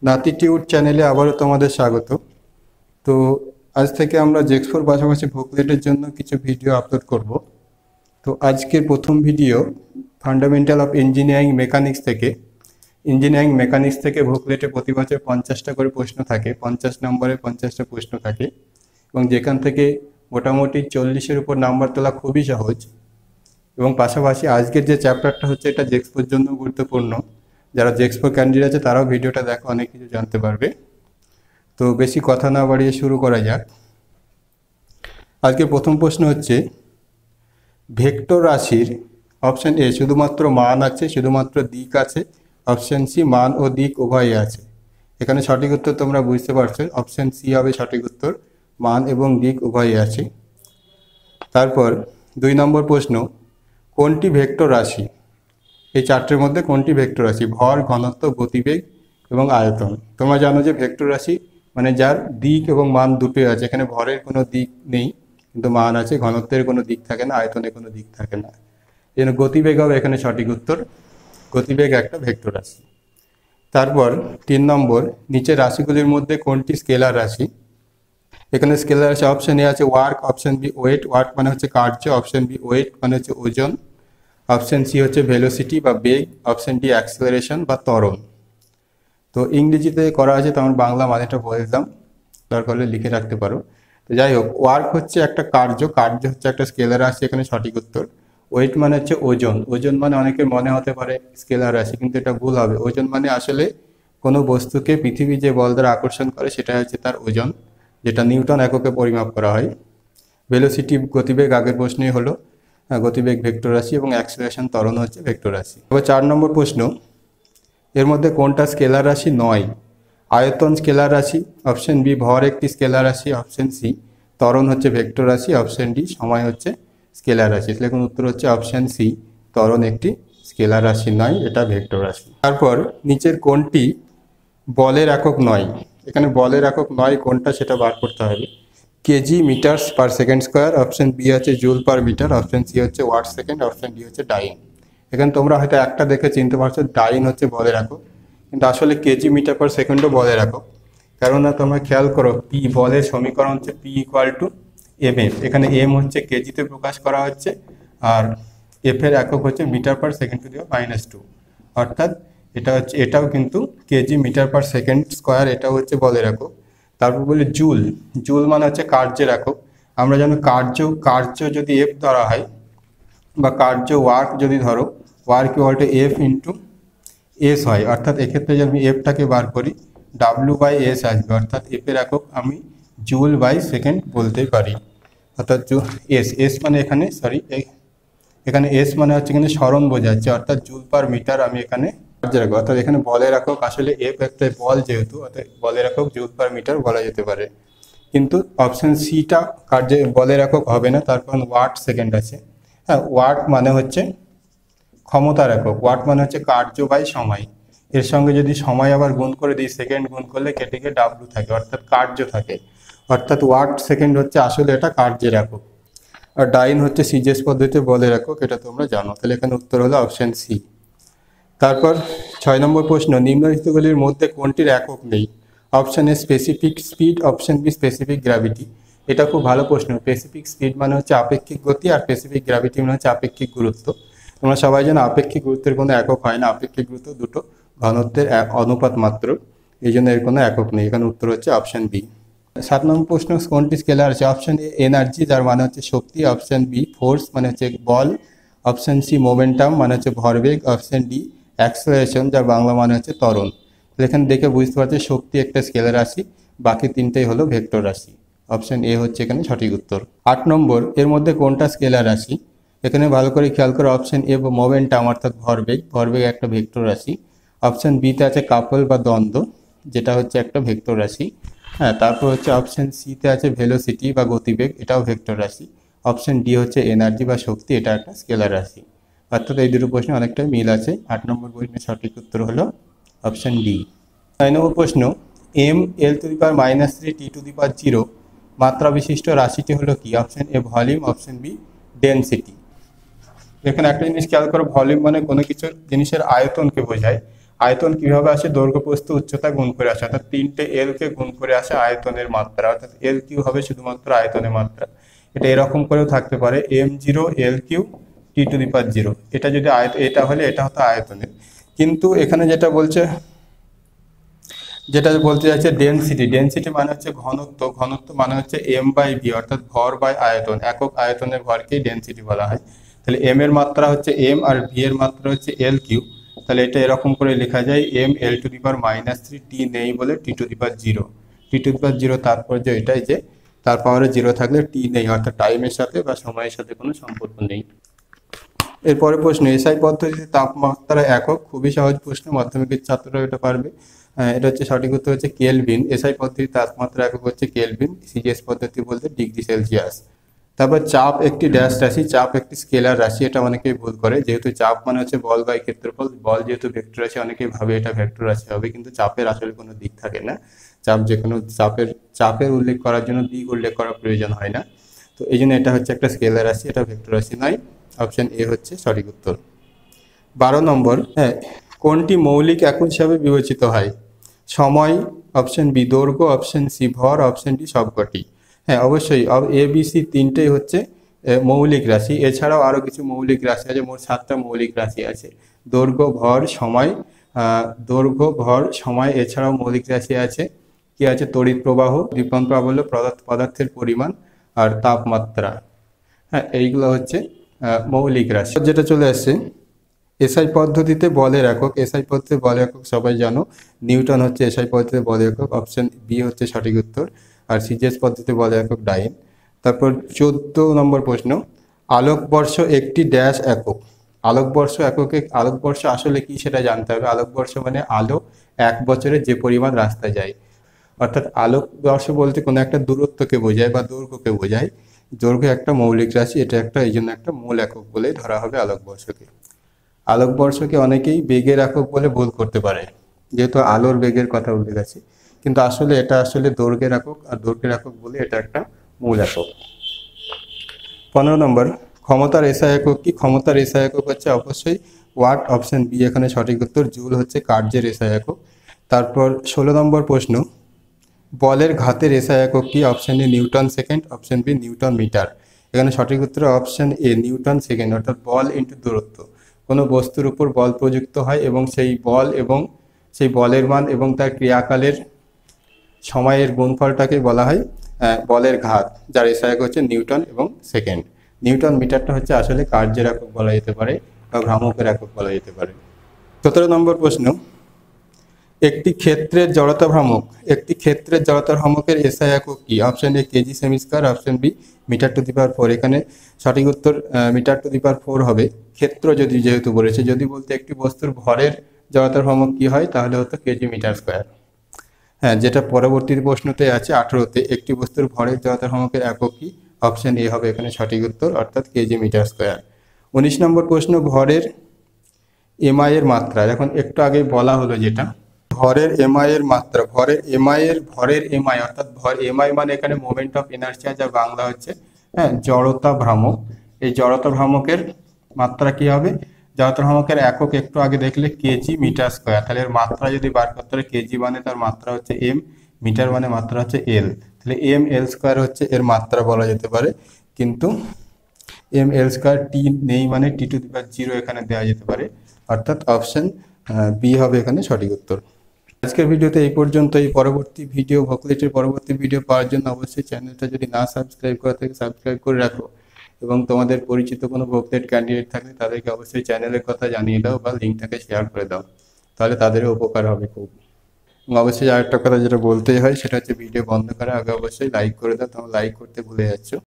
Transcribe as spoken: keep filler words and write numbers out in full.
নাতিটিউড চ্যানেলে আবারও তোমাদের স্বাগত। তো আজ থেকে আমরা জেক্সফোর পাশাপাশি ভোকলেটের জন্য কিছু ভিডিও আপলোড করব। তো আজকের প্রথম video fundamental of engineering mechanics থেকে। ইঞ্জিনিয়ারিং মেকানিক্স থেকে ভোকলেটে প্রতি বছর পঞ্চাশটা করে প্রশ্ন থাকে, পঞ্চাশ নম্বরে পঞ্চাশটা প্রশ্ন থাকে এবং যেখান থেকে মোটামুটি চল্লিশের উপর নাম্বার তোলা খুবই সহজ। এবং পাশাপাশি আজকের যে চ্যাপ্টারটা হচ্ছে এটা জেক্সফোর জন্য গুরুত্বপূর্ণ। যারা জেক্সফোর ক্যান্ডিডেট আছে তারাও ভিডিওটা দেখো, অনেক কিছু জানতে পারবে। তো বেশি কথা না বাড়িয়ে শুরু করা যাক। আজকের প্রথম প্রশ্ন হচ্ছে ভেক্টর রাশির অপশন এ শুধুমাত্র মান আছে, শুধুমাত্র দিক আছে, অপশন সি মান ও দিক উভয়ই আছে। এখানে সঠিক উত্তর তোমরা বুঝতে পারছো, অপশন সি হবে সঠিক উত্তর, মান এবং দিক উভয়ই আছে। তারপর দুই নম্বর প্রশ্ন, কোনটি ভেক্টর রাশি? এই চারটের মধ্যে কোনটি ভেক্টর রাশি? ভর, ঘনত্ব, গতিবেগ এবং আয়তন। তোমরা জানো যে ভেক্টর রাশি মানে যার দিক এবং মান দুটোই আছে। এখানে ভরের কোনো দিক নেই কিন্তু মান আছে, ঘনত্বের কোনো দিক থাকে না, আয়তনের কোনো দিক থাকে না। এই জন্য গতিবেগ হবে এখানে সঠিক উত্তর, গতিবেগ একটা ভেক্টর রাশি। তারপর তিন নম্বর, নিচের রাশিগুলির মধ্যে কোনটি স্কেলার রাশি? এখানে স্কেলার রাশি অপশন এ আছে work, option B weight, work মানে হচ্ছে কার্য, অপশন বি ওয়েট মানে হচ্ছে ওজন, অপশন সি হচ্ছে ভেলোসিটি বা বেগ, অপশন ডি অ্যাক্সেলারেশন বা ত্বরণ। তো ইংরেজিতে করা আছে, তো আমার বাংলা মানেটা বলে দিলাম, দরকার হলে লিখে রাখতে পারো। তো যাই হোক, ওয়ার্ক হচ্ছে একটা কার্য, কার্য হচ্ছে একটা স্কেলার রাশি, এখানে সঠিক উত্তর। ওয়েট মানে হচ্ছে ওজন, ওজন মানে অনেকের মনে হতে পারে স্কেলার রাশি, কিন্তু এটা ভুল হবে। ওজন মানে আসলে কোনো বস্তুকে পৃথিবী যে বল দ্বারা আকর্ষণ করে সেটা হচ্ছে তার ওজন, যেটা নিউটন এককে পরিমাপ করা হয়। ভেলোসিটি গতিবেগ আগের প্রশ্নই হলো, গতিবেগ ভেক্টর রাশি এবং অ্যাক্সেলারেশন ত্বরণ হচ্ছে ভেক্টর রাশি। এবার চার নম্বর প্রশ্ন, এর মধ্যে কোনটা স্কেলার রাশি নয়? আয়তন স্কেলার রাশি, অপশন বি ভর একটি স্কেলার রাশি, অপশন সি ত্বরণ হচ্ছে ভেক্টর রাশি, অপশন ডি সময় হচ্ছে স্কেলার রাশি। তাহলে এখন উত্তর হচ্ছে অপশন সি, ত্বরণ একটি স্কেলার রাশি নয়, এটা ভেক্টর রাশি। তারপর নিচের কোনটি বলের একক নয়? এখানে বলের একক নয় কোনটা সেটা বার করতে হবে। KG, metres per second square, option B আছে joule per metre, option C হচ্ছে ওয়াট সেকেন্ড, অপশন ডি হচ্ছে ডাইন। এখানে তোমরা হয়তো একটা দেখে চিনতে পারছো ডাইন হচ্ছে বলের একক, কিন্তু আসলে কেজি মিটার পার সেকেন্ডও বলের একক। কেননা তোমরা খেয়াল করো, পি বলের সমীকরণ হচ্ছে P equal to M F. এখানে এম হচ্ছে কেজিতে প্রকাশ করা হচ্ছে আর এফ এর একক হচ্ছে metre per second to the power minus two, অর্থাৎ এটা হচ্ছে এটাও কিন্তু KG metre per second square, এটাও হচ্ছে বলের একক। তারপর বলি জুল, জুল মানে হচ্ছে কার্যের একক। আমরা জানি কার্য কার্য যদি এফ ধরা হয় বা কার্য ওয়ার্ক যদি ধরো, work equal to F into S হয়, অর্থাৎ এক্ষেত্রে যদি আমি এফটাকে বার করি ডাব্লু বাই এস আসবে, অর্থাৎ এফ এর একক আমি জুল বাই সেকেন্ড বলতেই পারি। অর্থাৎ এস এস মানে এখানে সরি এখানে এস মানে হচ্ছে এখানে স্মরণ বোঝাচ্ছে, অর্থাৎ জুল পার মিটার আমি এখানে কার্যের একক, অর্থাৎ এখানে বলের একক আসলে এফ একটা বল যেহেতু, অর্থাৎ বলের একক জুল পার মিটার বলা যেতে পারে। কিন্তু অপশন সিটা কার্যে বলের একক হবে না, তার কারণ ওয়াট সেকেন্ড আছে। হ্যাঁ, ওয়াট মানে হচ্ছে ক্ষমতার একক, ওয়াট মানে হচ্ছে কার্য বাই সময়। এর সঙ্গে যদি সময় আবার গুণ করে দিই, সেকেন্ড গুণ করলে কেটে গিয়ে ডাব্লু থাকে, অর্থাৎ কার্য থাকে, অর্থাৎ ওয়াট সেকেন্ড হচ্ছে আসলে এটা কার্যের একক। আর ডাইন হচ্ছে সিজিএস পদ্ধতিতে বলের একক, এটা তোমরা জানো। তাহলে এখানে উত্তর হলো অপশন সি। তারপর ছয় নম্বর প্রশ্ন, নিম্নলিখিতগুলির মধ্যে কোনটির একক নেই? Option A specific speed, option B specific gravity. এটা খুব ভালো প্রশ্ন। স্পেসিফিক স্পিড মানে হচ্ছে আপেক্ষিক গতি আর স্পেসিফিক গ্র্যাভিটি মানে হচ্ছে আপেক্ষিক গুরুত্ব। তোমরা সবাই জানো আপেক্ষিক গুরুত্বের কোনো একক হয় না, আপেক্ষিক গুরুত্ব দুটো ঘনত্বের অনুপাত মাত্র, এই জন্য এর কোনো একক নেই। এখানে উত্তর হচ্ছে অপশন বি। সাত নম্বর প্রশ্ন, কোনটি স্কেলার আছে? অপশন এ এনার্জি যার মানে হচ্ছে শক্তি, অপশন বি ফোর্স মানে হচ্ছে বল, অপশন সি মোমেন্টাম মানে হচ্ছে ভরবেগ, অপশন ডি অ্যাক্সেলারেশন যার বাংলা মানে হচ্ছে ত্বরণ। এখানে দেখে বুঝতে পারছে শক্তি একটা স্কেলার রাশি, বাকি তিনটেই হলো ভেক্টর রাশি। অপশন এ হচ্ছে এখানে সঠিক উত্তর। আট নম্বর, এর মধ্যে কোনটা স্কেলার রাশি? এখানে ভালো করে খেয়াল করো, অপশন এ মোমেন্টাম অর্থাৎ ভরবেগ, ভরবেগ একটা ভেক্টর রাশি। অপশন বিতে আছে কাপল বা দ্বন্দ্ব, যেটা হচ্ছে একটা ভেক্টর রাশি। হ্যাঁ, তারপর হচ্ছে অপশন সিতে আছে ভেলোসিটি বা গতিবেগ, এটাও ভেক্টর রাশি। অপশন ডি হচ্ছে এনার্জি বা শক্তি, এটা একটা স্কেলার রাশি। অর্থাৎ এই দুটো প্রশ্নে অনেকটা মিল আছে। আট নম্বর প্রশ্নের সঠিক উত্তর হলো অপশন ডি। নয় নম্বর প্রশ্ন, M L to the power minus three T to the power zero মাত্রা বিশিষ্ট রাশিটি হলো কি? Option A volume, option B density. এখানে একটা জিনিস খেয়াল করো, ভলিউম মানে কোনো কিছু জিনিসের আয়তনকে বোঝায়, আয়তন কিভাবে আসে? দৈর্ঘ্য প্রস্থ উচ্চতা গুণ করে আসে, অর্থাৎ তিনটে এল কে গুণ করে আসে আয়তনের মাত্রা, অর্থাৎ এল কিউ হবে শুধুমাত্র আয়তনের মাত্রা। এটা এরকম করেও থাকতে পারে M zero L Q T to the power zero, এটা যদি আয়ত এটা হলে এটা হতো আয়তনের। কিন্তু এখানে যেটা বলছে, যেটা বলতে চাইছে ডেনসিটি, ডেনসিটি মানে হচ্ছে ঘনত্ব, ঘনত্ব মানে হচ্ছে এম বাই ভি, অর্থাৎ ভর বাই আয়তন, একক আয়তনের ভরকেই ডেনসিটি বলা হয়। তাহলে এম এর মাত্রা হচ্ছে এম আর ভি এর মাত্রা হচ্ছে এল কিউ। তাহলে এটা এরকম করে লেখা যায় M L to the power minus three, T নেই বলে T to the power zero. T to the power zero তাৎপর্য এটাই যে তার পাওয়ারে জিরো থাকলে টি নেই, অর্থাৎ টাইমের সাথে বা সময়ের সাথে কোনো সম্পর্ক নেই। এরপরে প্রশ্ন, এসআই পদ্ধতিতে তাপমাত্রা একক, খুবই সহজ প্রশ্ন, মাধ্যমিকের ছাত্ররা এটা পারবে। এটা হচ্ছে সঠিক উত্তর হচ্ছে কেলভিন। এসআই পদ্ধতির তাপমাত্রা একক হচ্ছে কেলভিন, সিজিএস পদ্ধতি বলতে ডিগ্রি সেলসিয়াস। তারপর চাপ একটি ড্যাশ রাশি, চাপ একটি স্কেলার রাশি, এটা অনেকেই ভুল করে, যেহেতু চাপ মানে হচ্ছে বল বাই ক্ষেত্রফল, বল যেহেতু ভেক্টর রাশি অনেকেই ভাবে এটা ভেক্টর রাশি হবে, কিন্তু চাপের আসলে কোনো দিক থাকে না। চাপ যে কোনো চাপের চাপের উল্লেখ করার জন্য দিক উল্লেখ করার প্রয়োজন হয় না, তো এই জন্য এটা হচ্ছে একটা স্কেলার রাশি, এটা ভেক্টর রাশি নয়। অপশন এ হচ্ছে সঠিক উত্তর। বারো নম্বর, হ্যাঁ, কোনটি মৌলিক একক হিসাবে বিবেচিত হয়? সময়, অপশন বি দৈর্ঘ্য, অপশন সি ভর, অপশন ডি সবকটি। হ্যাঁ অবশ্যই এ বি সি তিনটেই হচ্ছে মৌলিক রাশি, এছাড়াও আরও কিছু মৌলিক রাশি আছে, মোট সাতটা মৌলিক রাশি আছে। দৈর্ঘ্য, ভর, সময়, দৈর্ঘ্য, ভর, সময়, এছাড়াও মৌলিক রাশি আছে কি আছে? তড়িৎ প্রবাহ, দীপন প্রবাহ হলো পদার্থের পরিমাণ, আর তাপমাত্রা। হ্যাঁ এইগুলো হচ্ছে মৌলিক রাশি। যেটা চলে আসছে এসআই পদ্ধতিতে বলের একক, এসআই পদ্ধতিতে বলের একক সবাই জানো, নিউটন হচ্ছে এসআই পদ্ধতিতে বলের একক, অপশন বি হচ্ছে সঠিক উত্তর। আর সিজিএস পদ্ধতিতে বলের একক ডাইন। তারপর চোদ্দ নম্বর প্রশ্ন, আলোকবর্ষ একটি ড্যাশ একক। আলোকবর্ষ এককে, আলোকবর্ষ আসলে কি সেটা জানতে হবে। আলোকবর্ষ মানে আলো এক বছরে যে পরিমাণ রাস্তায় যায়, অর্থাৎ আলোকবর্ষ বলতে কোনো একটা দূরত্বকে বোঝায় বা দৈর্ঘ্যকে বোঝায়। দৈর্ঘ্য একটা মৌলিক রাশি, এটা একটা এই জন্য একটা মূল একক বলে ধরা হবে আলোকবর্ষকে। আলোকবর্ষকে অনেকেই বেগের একক বলে ভুল করতে পারে, যেহেতু আলোর বেগের কথা উল্লেখ আছে, কিন্তু আসলে এটা আসলে দৈর্ঘ্যের একক, আর দৈর্ঘ্যের একক বলে এটা একটা মূল একক। পনেরো নম্বর, ক্ষমতার এসআই একক কি? ক্ষমতার এসআই একক হচ্ছে অবশ্যই ওয়াট, অপশন বি এখানে সঠিক উত্তর। জুল হচ্ছে কার্যের এসআই একক। তারপর ষোলো নম্বর প্রশ্ন, বলের ঘাতের এসআই একক কি? Option A newton second, option B newton metre. এখানে সঠিক উত্তর অপশন এ নিউটন সেকেন্ড, অর্থাৎ বল ইন্টু দূরত্ব। কোনো বস্তুর উপর বল প্রযুক্ত হয় এবং সেই বল এবং সেই বলের মান এবং তার ক্রিয়াকালের সময়ের গুণফলটাকে বলা হয় বলের ঘাত, যার এসআই একক হচ্ছে নিউটন এবং সেকেন্ড। নিউটন মিটারটা হচ্ছে আসলে কার্যের একক বলা যেতে পারে বা ভ্রামকের একক বলা যেতে পারে। সতেরো নম্বর প্রশ্ন, একটি ক্ষেত্রের জড়তা ভ্রামক, একটি ক্ষেত্রের জড়তা ভ্রামকের এসআই একক কি? Option A KG cm square, option B metre to the power four. এখানে সঠিক উত্তর metre to the power four হবে। ক্ষেত্র যদি যেহেতু বলেছে, যদি বলতে একটি বস্তুর ভরের জড়তা ভ্রামক কি হয়, তাহলে হতো কেজি মিটার স্কোয়ার। হ্যাঁ, যেটা পরবর্তী প্রশ্নতে আছে আঠেরোতে, একটি বস্তুর ভরের জড়তা ভ্রামকের একক কি? অপশন এ হবে এখানে সঠিক উত্তর, অর্থাৎ কেজি মিটার স্কোয়ার। উনিশ নম্বর প্রশ্ন, ভরের এমআই এর মাত্রা। এখন একটু আগে বলা হলো যেটা ভরের এমআই এর মাত্রা, ভরের এমআই এর ভরের এমআই অর্থাৎ ভর এমআই মানে এখানে মোমেন্ট অফ ইনার্শিয়া, যা বাংলা হচ্ছে হ্যাঁ জড়তা ভ্রামক। এই জড়তা ভ্রামকের মাত্রা কি হবে? জড়তা ভ্রামকের একক একটু আগে দেখলে কেজি মিটার স্কোয়ার, তাহলে এর মাত্রা যদি বার করতে হয়, কেজি মানে তার মাত্রা হচ্ছে এম, মিটার মানে মাত্রা হচ্ছে এল, তাহলে এম এল স্কোয়ার হচ্ছে এর মাত্রা বলা যেতে পারে। কিন্তু এম এল স্কোয়ার টি নেই মানে টি টু দি পাওয়ার জিরো এখানে দেওয়া যেতে পারে, অর্থাৎ অপশন বি হবে এখানে সঠিক উত্তর। আজকের ভিডিওতে এই পর্যন্ত। এই পরবর্তী ভিডিও ভোকলেটের পরবর্তী ভিডিও পাওয়ার জন্য অবশ্যই চ্যানেলটা যদি না সাবস্ক্রাইব করা থাকে সাবস্ক্রাইব করে রাখো, এবং তোমাদের পরিচিত কোনো ভোকলেট ক্যান্ডিডেট থাকলে তাদেরকে অবশ্যই চ্যানেলের কথা জানিয়ে দাও বা লিঙ্কটাকে শেয়ার করে দাও, তাহলে তাদেরও উপকার হবে খুব। এবং অবশ্যই আরেকটা কথা যেটা বলতেই হয় সেটা হচ্ছে ভিডিও বন্ধ করার আগে অবশ্যই লাইক করে দাও, তোমরা লাইক করতে ভুলে যাচ্ছ।